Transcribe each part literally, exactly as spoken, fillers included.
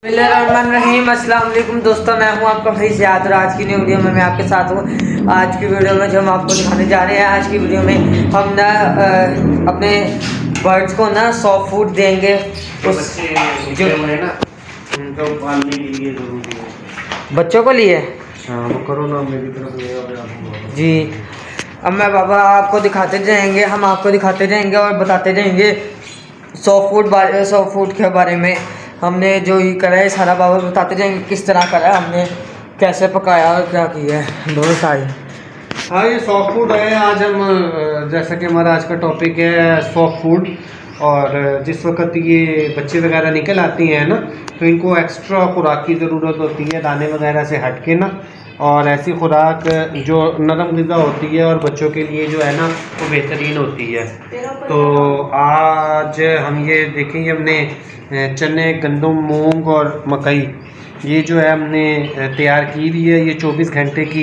बिस्मिल्लाहिर्रहमानिर्रहीम। अस्सलाम वालेकुम दोस्तों, मैं हूं आपका भाई ज़ियाद और आज की न्यू वीडियो में मैं आपके साथ हूं। आज की वीडियो में जो हम आपको दिखाने जा रहे हैं, आज की वीडियो में हम ना अपने बर्ड्स को ना सॉफ्ट फूड देंगे। उस जो है ना उनको पालने के लिए ज़रूरी है, बच्चों को लिए। हाँ वो करो ना मेरी तरफ जी। अब मैं बाबा आपको दिखाते जाएंगे, हम आपको दिखाते जाएंगे और बताते जाएंगे सॉफ्ट फूड बारे सॉफ्ट फूड के बारे में। हमने जो ही करा है सारा बाबा बताते जाएंगे किस तरह करा है, हमने कैसे पकाया और क्या किया है, बहुत सारे। हाँ ये सॉफ्ट फूड है। आज हम जैसा कि हमारा आज का टॉपिक है सॉफ्ट फूड, और जिस वक्त ये बच्चे वगैरह निकल आती हैं ना तो इनको एक्स्ट्रा खुराक की ज़रूरत होती है, दाने वगैरह से हट के ना, और ऐसी खुराक जो नरम ग़िज़ा होती है और बच्चों के लिए जो है ना वो बेहतरीन होती है। तो आज हम ये देखेंगे, हमने चने, गंदम, मूंग और मकई ये जो है हमने तैयार की हुई है। ये चौबीस घंटे की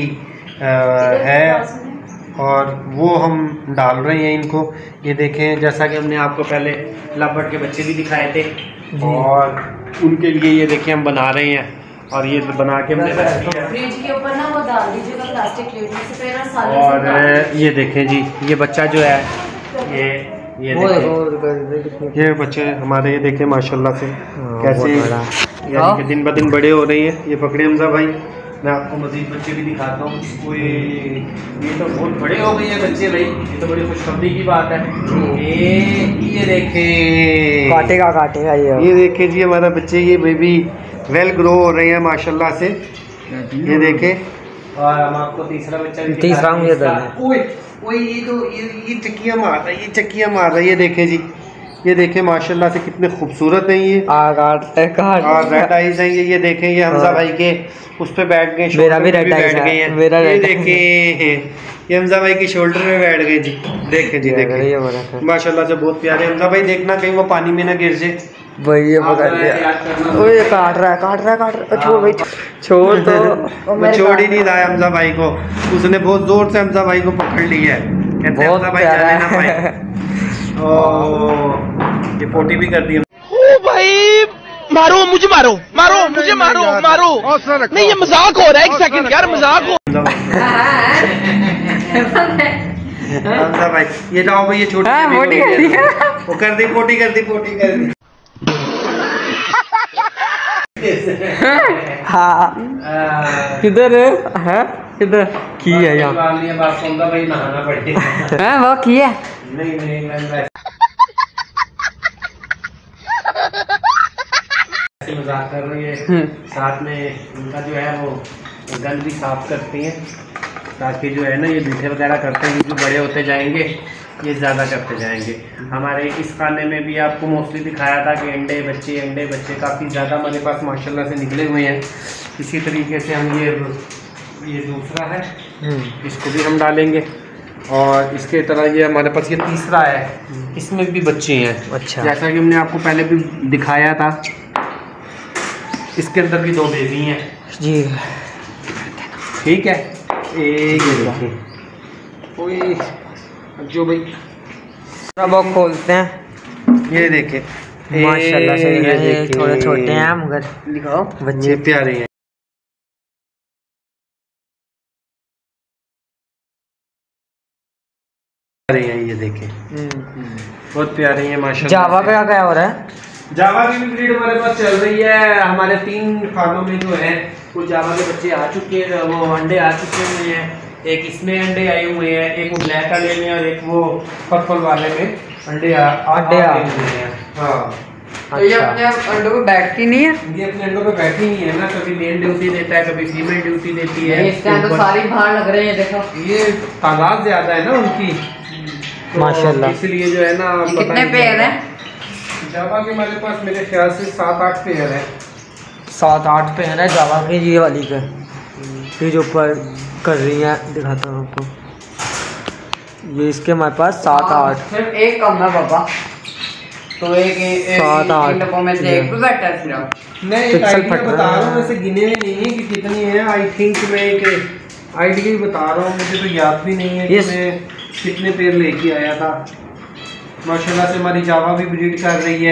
है और वो हम डाल रहे हैं इनको। ये देखें, जैसा कि हमने आपको पहले लबर्ड के बच्चे भी दिखाए थे और उनके लिए ये देखें हम बना रहे हैं। और ये बना के हमने फ्रिज के ऊपर ना वो डाल दीजिएगा प्लास्टिक प्लेट में से, फिर सालों और ये देखें जी, ये बच्चा जो है ये ये देखें, ये बच्चे हमारे ये देखें माशाल्लाह से कैसे यानी कि दिन ब दिन बड़े हो रहे हैं। ये पकड़े हमजा भाई, मैं आपको मजीद बच्चे भी दिखाता हूँ। ये ये तो बहुत बड़े हो गए हैं बच्चे भाई, ये तो बड़ी खुशखबरी की बात है। ये ये देखें काटेगा काटेगा ये ये देखें जी हमारा बच्चे, ये बेबी वेल ग्रो हो रहे हैं माशाल्लाह से। ये देखें, और हम आपको तीसरा बच्चा भी तीसरा मुझे ओए ओए ये तो ये ये चक्कियाँ मार रहा है, ये चक्कियाँ मार रहा है। ये देखें जी, ये देखें माशाल्लाह से कितने खूबसूरत हैं ये, और रेड आइज हैं ये। ये देखें ये हमजा भाई के उस पे बैठ गए, मेरा भी रेड बैठ गए हैं। मेरा ये देखें ये हमजा भाई के शोल्डर पे बैठ गए जी। देखें जी देखें माशाल्लाह से बहुत प्यारे। हमजा भाई देखना कहीं वो पानी में ना गिर जाए भाई। ये पकड़ लिया, ओए काट रहा है काट रहा है काट रहा है। छोड़ भाई छोड़ तो वो छोड़ ही नहीं रहा है हमजा भाई को, उसने बहुत जोर से हमजा भाई को पकड़ लिया है। कहते हमजा भाई जाने ना पाए। ओ ये पोटी भी कर दी। ओ भाई मारो मुझे, मारो मारो मुझे, मारो मारो नहीं, ये मजाक हो रहा है। एक सेकंड यार, मजाक हो। हमजा भाई ये जाओ भाई, ये छोटी पोटी कर दी, वो कर दी, पोटी कर दी, पोटी कर दी। हाँ किधर है, किधर की है यहाँ भाई नहाना पड़ेगा। है वो की है नहीं नहीं मैं मजाक कर रही है। साथ में उनका जो है वो गन भी साफ करती हैं ताकि जो है ना ये मीठे वगैरह करते हैं, जो बड़े होते जाएंगे ये ज़्यादा करते जाएंगे। हमारे इस खाने में भी आपको मोस्टली दिखाया था कि अंडे बच्चे अंडे बच्चे काफ़ी ज़्यादा हमारे पास माशाल्लाह से निकले हुए हैं। इसी तरीके से हम ये ये दूसरा है, इसको भी हम डालेंगे। और इसके तरह ये हमारे पास ये तीसरा है, इसमें भी बच्चे हैं। अच्छा, जैसा कि हमने आपको पहले भी दिखाया था, इसके अंदर भी दो बेबी हैं जी। ठीक है, एक कोई जो भाई अब खोलते हैं। ये देखें माशाल्लाह से ये थोड़े छोटे हैं मगर दिखाओ बच्चे प्यारे हैं। ये देखें बहुत प्यारे हैं माशाल्लाह। जावा का क्या हो रहा है? जावा की भी ब्रीड हमारे पास चल रही है। हमारे तीन खानों में जो है कुछ जावा के बच्चे आ चुके हैं, वो अंडे आ चुके हुए हैं। एक इसमें अंडे आए हुए हैं, एक वो ब्लैक वाले में और एक वो पर्पल वाले में अंडे अंडे आए हुए हैं। हाँ तो ये अपने अंडों पे बैठती नहीं है, ये अपने अंडों पे बैठी नहीं है ना, कभी मेल ड्यूटी देता है, कभी फीमेल ड्यूटी देती है। इसके तो सारी बाहर लग रही है, देखो ये तादाद ज्यादा है ना उनकी, तो माशाल्लाह इसलिए जो है ना। कितने पेयर हैं जावा के हमारे पास? मेरे ख्याल से सात आठ पेयर है। सात आठ पेयर है जावा के। ये वाली के ये जो ऊपर कर रही है दिखाता हूँ आपको, ये इसके हमारे पास सात आठ। सिर्फ एक कम है पापा, तो एक सात आठ में से एक बैठा है सिर्फ। मैं एक आइडिया बता रहा हूँ, वैसे गिने में नहीं है कि कितनी है। आई थिंक मैं एक आइडिया बता रहा हूँ, मुझे तो याद भी नहीं है कि मैं कितने पेड़ लेके आया था। माशाल्लाह से हमारी जावा भी ब्रीड कर रही है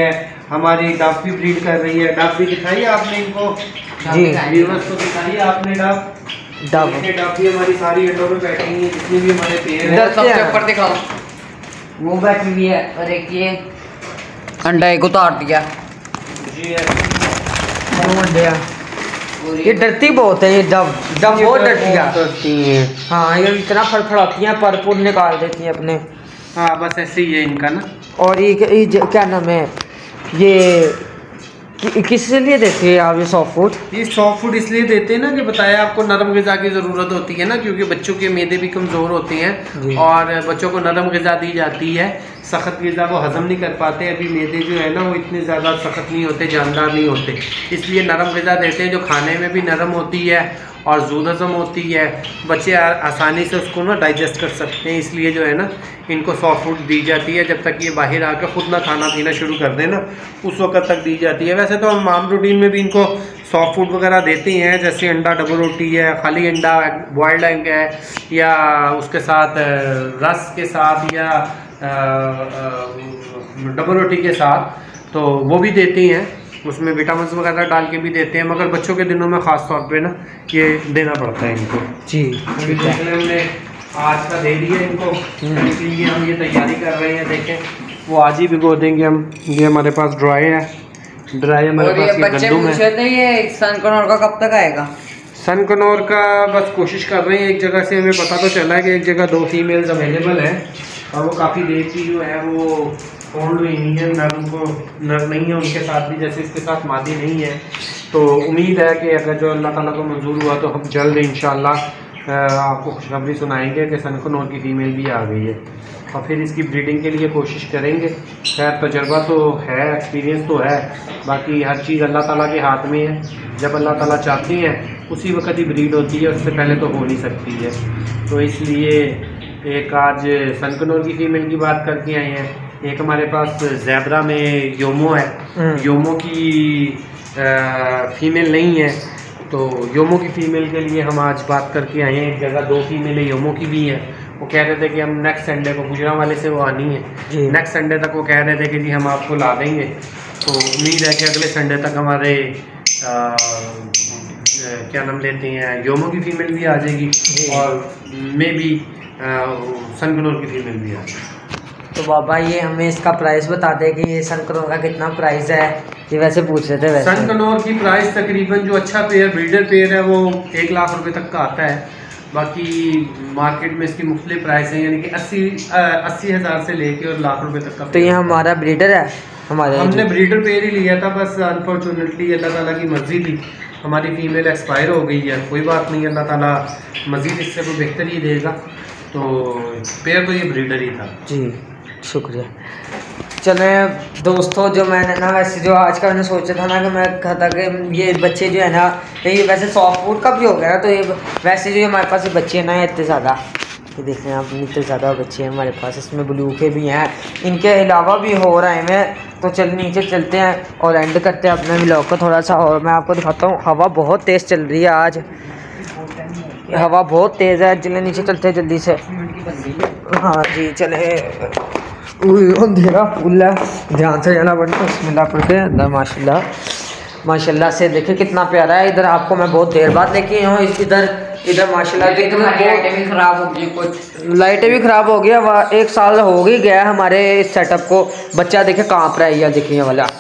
हमारी डब भी ब्रीड कर रही है। डब भी दिखाई आपने इनको जी व्यूअर्स को दिखाई आपने डब डब डब भी हमारी सारी अंडों में बैठी हुई है, जितनी भी हमारे पेड़ हैं। इधर सबसे ऊपर दिखाओ, वो बैठी हुई है और एक ये अंडा एक उतार दिया जी दो अंडे हैं। ये डरती बहुत है, ये डब डब बहुत डरती है। हाँ ये इतना फड़फड़ाती हैं, पर पुर निकाल देती हैं अपने। हाँ बस ऐसे ही है इनका ना। और ये, ये क्या नाम है, ये कि, किस लिए देते हैं आप ये सॉफ्ट फूड? ये सॉफ्ट फूड इसलिए देते हैं ना कि बताया आपको नरम ग़िज़ा की ज़रूरत होती है ना, क्योंकि बच्चों के मैदे भी कमज़ोर होते हैं और बच्चों को नरम ग़िज़ा दी जाती है। सख्त ग़िज़ा वो हज़म नहीं कर पाते, अभी मैदे जो है ना वो इतने ज़्यादा सख्त नहीं होते, जानदार नहीं होते, इसलिए नरम ग़िज़ा देते हैं जो खाने में भी नरम होती है और ज़ूद हज़म होती है। बच्चे आसानी से उसको ना डाइजेस्ट कर सकते हैं, इसलिए जो है ना इनको सॉफ्ट फूड दी जाती है। जब तक ये बाहर आकर ख़ुद ना खाना पीना शुरू कर दें ना, उस वक्त तक दी जाती है। वैसे तो हम माम रूटीन में भी इनको सॉफ्ट फूड वगैरह देते हैं, जैसे अंडा डबल रोटी है, खाली अंडा बॉयल्ड एग है, या उसके साथ रस के साथ, या डबल रोटी के साथ, तो वो भी देते हैं। उसमें विटामिन वगैरह डाल के भी देते हैं, मगर बच्चों के दिनों में ख़ास तौर पे ना ये देना पड़ता है इनको। जी हमने आज का दे दिया इनको, इसलिए हम ये तैयारी कर रहे हैं। देखें वो आज ही भिगो देंगे हम। ये हमारे पास ड्राई है, ड्राई हमारे पास ये गंदुम है। तो ये सनकनौर का कब तक आएगा? सनकनौर का बस कोशिश कर रहे हैं। एक जगह से हमें पता तो चला है कि एक जगह दो फीमेल्स अवेलेबल हैं और वो काफ़ी देर की जो है वो फोल्ड हुई नहीं है, नर उनको नर नहीं है उनके साथ भी, जैसे इसके साथ मादी नहीं है। तो उम्मीद है कि अगर जो अल्लाह ताला को मंजूर हुआ तो हम जल्द इंशाल्लाह आपको खुशखबरी सुनाएंगे कि सनकनौर की फ़ीमेल भी आ गई है और फिर इसकी ब्रीडिंग के लिए कोशिश करेंगे। खैर तजर्बा तो है, एक्सपीरियंस तो है, बाकी हर चीज़ अल्लाह ताला के हाथ में है। जब अल्लाह ताला चाहती हैं उसी वक्त ही ब्रीड होती है, उससे पहले तो हो नहीं सकती है। तो इसलिए एक आज सनकनौर की फ़ीमेल की बात करके आए हैं। एक हमारे पास ज़ेब्रा में योमो है, योमो की फ़ीमेल नहीं है, तो योमो की फ़ीमेल के लिए हम आज बात करके आए हैं। एक जगह दो फीमेलें योमो की भी हैं। वो कह रहे थे कि हम नेक्स्ट संडे को, गुजरा वाले से वो आनी है, नेक्स्ट संडे तक वो कह रहे थे कि जी हम आपको ला देंगे। तो उम्मीद है कि अगले संडे तक हमारे आ, क्या नाम लेते हैं, योमो की फ़ीमेल भी आ जाएगी और मे बी सनकनौर की फ़ीमेल भी आ जाएगी। तो बाबा ये हमें इसका प्राइस बता दें कि ये सनकनौर का कितना प्राइस है? ये वैसे पूछ रहे थे। वैसे सनकनौर की प्राइस तकरीबन जो अच्छा पेयर ब्रीडर पेयर है वो एक लाख रुपए तक का आता है। बाकी मार्केट में इसकी मुख्तलिफ प्राइस है, यानी कि अस्सी अस्सी हज़ार से लेके और लाख रुपए तक का। तो ये हमारा ब्रीडर है, हमारे हमने ब्रीडर पेयर ही लिया था, बस अनफॉर्चुनेटली अल्लाह ताला की मर्जी थी, हमारी फीमेल एक्सपायर हो गई है। कोई बात नहीं, अल्लाह ताला मज़ीद इससे कोई बेहतर ही देगा। तो पेयर तो ये ब्रीडर ही था जी, शुक्रिया। चले दोस्तों, जो मैंने ना वैसे जो आज का मैंने सोचा था ना कि मैं कहता कि ये बच्चे जो है ना, ये वैसे सॉफ्ट फूड का भी हो गया, तो ये वैसे जो हमारे पास ये बच्चे हैं ना इतने ज़्यादा, ये देख रहे हैं आप, इतने ज़्यादा बच्चे हैं हमारे पास। इसमें ब्लू के भी हैं, इनके अलावा भी हो रहे हैं। तो चल नीचे चलते हैं और एंड करते हैं अपने व्लॉग को थोड़ा सा, और मैं आपको दिखाता हूँ। हवा बहुत तेज़ चल रही है आज, हवा बहुत तेज़ है। चले नीचे चलते हैं जल्दी से। हाँ जी चले, अंधेरा फुल है, ध्यान से जाना पड़ता है। बिस्मिल्लाह पढ़ के अंदर। माशाल्लाह माशाल्लाह से देखिए कितना प्यारा है। इधर आपको मैं बहुत देर बाद लेके आया हूँ। इधर इधर माशाल्लाह इधर लाइटें भी ख़राब हो गई, कुछ लाइटें भी ख़राब हो गया। वह एक साल हो गई गया हमारे इस सेटअप को। बच्चा देखे काँप रहा है, यह देखिए ये वाला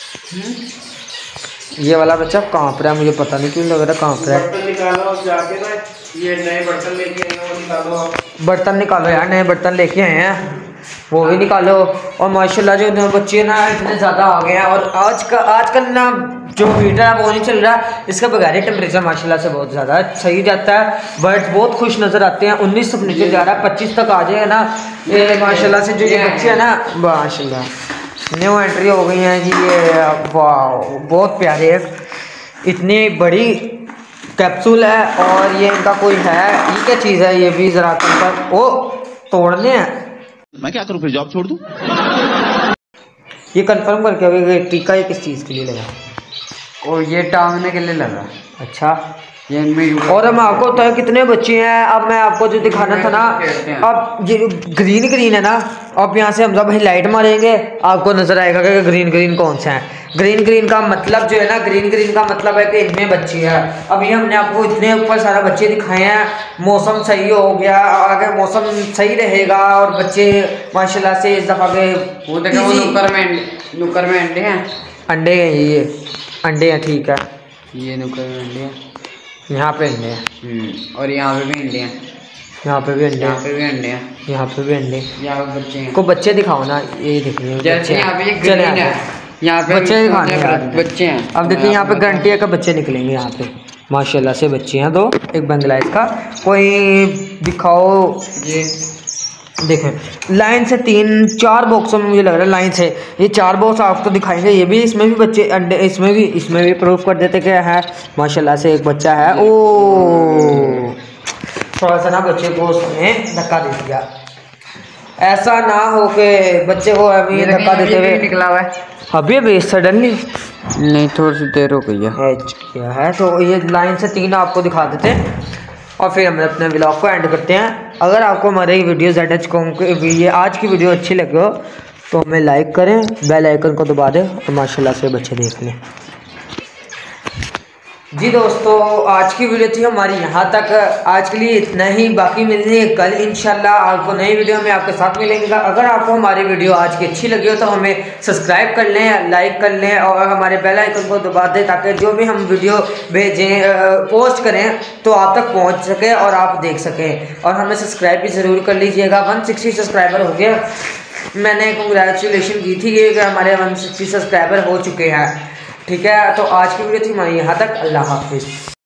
ये वाला बच्चा काँप रहा है, मुझे पता नहीं क्यों लग रहा है काँप रहा है। बर्तन निकालो जाके ना, ये नए बर्तन लेके आए हैं, वो निकालो। बर्तन निकालो यार, नए बर्तन लेके आए हैं, वो भी निकालो। और माशाल्लाह जो बच्चे ना इतने ज़्यादा आ गए हैं। और आज का आजकल ना जो हीटर है वो नहीं चल रहा, इसका बगैर टेम्परेचर माशाल्लाह से बहुत ज़्यादा सही जाता है। बर्ड्स बहुत खुश नज़र आते हैं। उन्नीस से नीचे जा रहा है, पच्चीस तक आ जाएगा ना ये माशाल्लाह से। जो ये बच्चे हैं ना माशाल्लाह न्यू एंट्री हो गई हैं जी, ये वाह बहुत प्यारे है। इतनी बड़ी कैप्सूल है और ये इनका कोई है, ये क्या चीज़ है, ये भी ज़रा कर ओ तोड़ने हैं। मैं क्या करूं, फिर जॉब छोड़ दूं? ये कंफर्म करके अभी टीका ये किस चीज़ के लिए लगा? और ये टांगने के लिए लगा। अच्छा, और हम आपको तो कितने बच्चे हैं। अब मैं आपको जो दिखाना था ना, अब ये ग्रीन ग्रीन है ना, अब यहाँ से हम जब लाइट मारेंगे आपको नजर आएगा कि ग्रीन ग्रीन कौन सा है। ग्रीन ग्रीन का मतलब जो है ना, ग्रीन ग्रीन का मतलब है कि इनमें बच्चे हैं। अभी हमने आपको इतने ऊपर सारा बच्चे दिखाए हैं। मौसम सही हो गया, अगर मौसम सही रहेगा और बच्चे माशाल्लाह से इस दफ़ा के वो देखो वो नुक्कर में नुक्कर में अंडे हैं, अंडे हैं, ये अंडे हैं, ठीक है, ये नुक्कर में अंडे हैं, यहाँ पे अंडे हैं और यहाँ पे भी अंडे हैं, यहाँ पे भी अंडे यहाँ हैं, पे भी अंडे हैं, यहाँ पे भी अंडे, यहाँ पे बच्चे हैं। को बच्चे दिखाओ ना, ये देखिए जैसे यहाँ पे ये ग्रीन है, यहाँ पे बच्चे दिखाने हैं, बच्चे हैं। अब देखिए यहाँ पे गारंटी है कि बच्चे निकलेंगे। यहाँ पे माशाल्लाह से बच्चे हैं दो, एक बंगलादेश का। कोई दिखाओ, ये देखें लाइन से तीन चार बॉक्सों में मुझे लग रहा है लाइन से ये चार बॉक्स आपको दिखाएंगे। ये भी इसमें भी बच्चे अंडे, इसमें भी इसमें भी प्रूफ कर देते क्या है। माशाल्लाह से एक बच्चा है। ओ थोड़ा सा ना बच्चे को उसने धक्का दे दिया, ऐसा ना हो के बच्चे को अभी धक्का देते हुए निकला हुआ है अभी अभी सडनली नहीं, थोड़ी सी देर हो गई है क्या है। तो ये लाइन से तीन आपको दिखा देते हैं और फिर हम अपने व्लॉग को एंड करते हैं। अगर आपको हमारे वीडियो जेड एच कॉम ये आज की वीडियो अच्छी लगे हो तो हमें लाइक करें, बेल आइकन को दबा दें और माशाल्लाह से बच्चे देख लें। जी दोस्तों, आज की वीडियो थी हमारी यहाँ तक। आज के लिए इतना ही, बाकी मिलेंगे कल इंशाल्लाह आपको नई वीडियो में आपके साथ मिलेंगे। अगर आपको हमारी वीडियो आज की अच्छी लगी हो तो हमें सब्सक्राइब कर लें, लाइक कर लें और हमारे बेल आइकन को दबा दें ताकि जो भी हम वीडियो भेजें पोस्ट करें तो आप तक पहुँच सके और आप देख सकें। और हमें सब्सक्राइब भी ज़रूर कर लीजिएगा। वन सिक्सटी सब्सक्राइबर हो गया, मैंने कंग्रेचुलेशन की थी कि हमारे वन सिक्सटी सब्सक्राइबर हो चुके हैं। ठीक है, तो आज की वीडियो थी हमारी यहाँ तक। अल्लाह हाफिज़।